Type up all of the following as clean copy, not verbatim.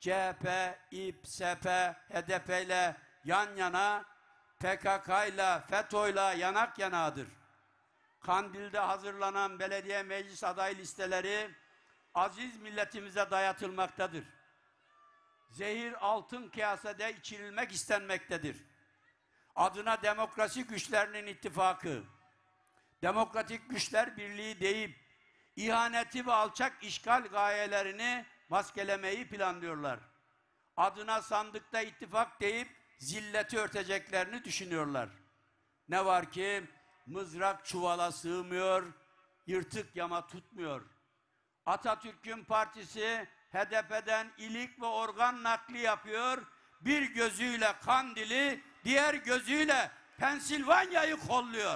CHP, İP, SP, HDP ile yan yana, PKK ile, FETÖ ile yanak yanadır. Kandil'de hazırlanan belediye meclis aday listeleri aziz milletimize dayatılmaktadır. Zehir altın kasede içirilmek istenmektedir. Adına demokrasi güçlerinin ittifakı, demokratik güçler birliği deyip ihaneti ve alçak işgal gayelerini maskelemeyi planlıyorlar. Adına sandıkta ittifak deyip zilleti örteceklerini düşünüyorlar. Ne var ki mızrak çuvala sığmıyor, yırtık yama tutmuyor. Atatürk'ün partisi HDP'den ilik ve organ nakli yapıyor. Bir gözüyle Kandil'i, diğer gözüyle Pensilvanya'yı kolluyor.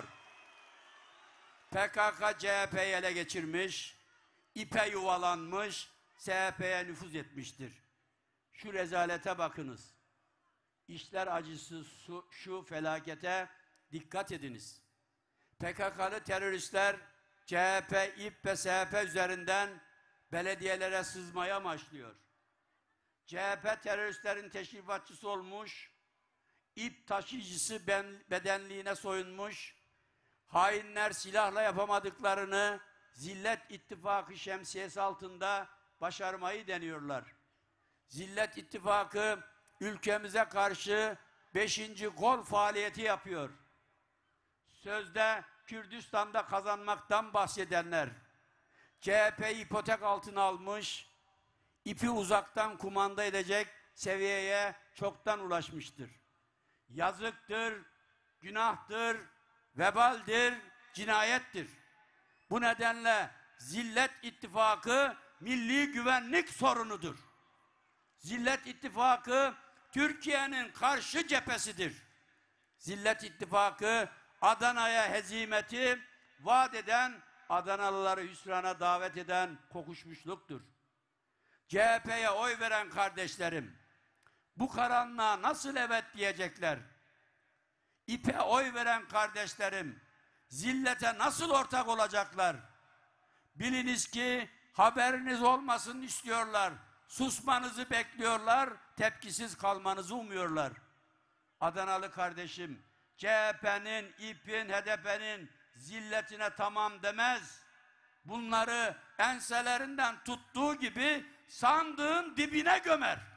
PKK CHP'yi ele geçirmiş, İP'e yuvalanmış, CHP'ye nüfuz etmiştir. Şu rezalete bakınız. İşler acısı şu felakete dikkat ediniz. PKK'lı teröristler CHP, İP ve SHP üzerinden belediyelere sızmaya başlıyor. CHP teröristlerin teşrifatçısı olmuş, İP taşıyıcısı bedenliğine soyunmuş, hainler silahla yapamadıklarını Zillet İttifakı şemsiyesi altında başarmayı deniyorlar. Zillet İttifakı ülkemize karşı 5. kol faaliyeti yapıyor. Sözde Kürdistan'da kazanmaktan bahsedenler, CHP'yi ipotek altına almış, İP'i uzaktan kumanda edecek seviyeye çoktan ulaşmıştır. Yazıktır, günahtır, vebaldir, cinayettir. Bu nedenle Zillet İttifakı milli güvenlik sorunudur. Zillet İttifakı Türkiye'nin karşı cephesidir. Zillet İttifakı Adana'ya hezimeti vaat eden, Adanalıları hüsrana davet eden kokuşmuşluktur. CHP'ye oy veren kardeşlerim, bu karanlığa nasıl evet diyecekler? İP'e oy veren kardeşlerim, zillete nasıl ortak olacaklar? Biliniz ki haberiniz olmasın istiyorlar. Susmanızı bekliyorlar, tepkisiz kalmanızı umuyorlar. Adanalı kardeşim, CHP'nin, İP'in, HDP'nin zilletine tamam demez. Bunları enselerinden tuttuğu gibi sandığın dibine gömer.